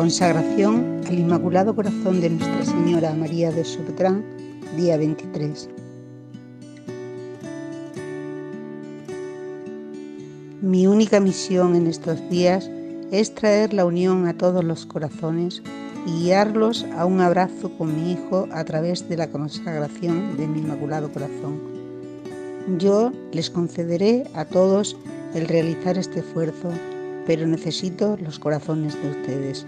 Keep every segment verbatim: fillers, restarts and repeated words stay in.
Consagración al Inmaculado Corazón de Nuestra Señora María de Sopetrán, día veintitrés. Mi única misión en estos días es traer la unión a todos los corazones y guiarlos a un abrazo con mi Hijo a través de la consagración de mi Inmaculado Corazón. Yo les concederé a todos el realizar este esfuerzo, pero necesito los corazones de ustedes.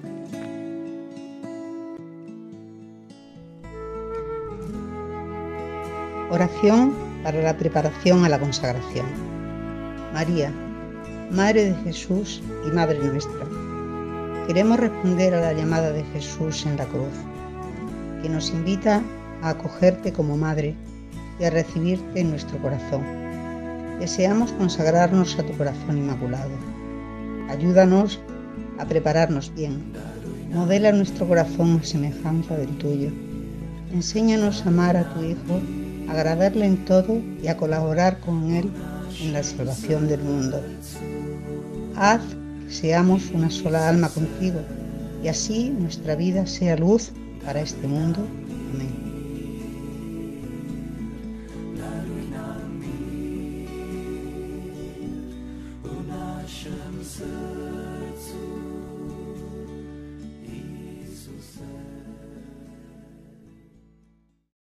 Oración para la preparación a la consagración. María, Madre de Jesús y Madre nuestra, queremos responder a la llamada de Jesús en la cruz, que nos invita a acogerte como Madre y a recibirte en nuestro corazón. Deseamos consagrarnos a tu corazón inmaculado. Ayúdanos a prepararnos bien. Modela nuestro corazón a semejanza del tuyo. Enséñanos a amar a tu Hijo, a agradarle en todo y a colaborar con Él en la salvación del mundo. Haz que seamos una sola alma contigo y así nuestra vida sea luz para este mundo. Amén. شمس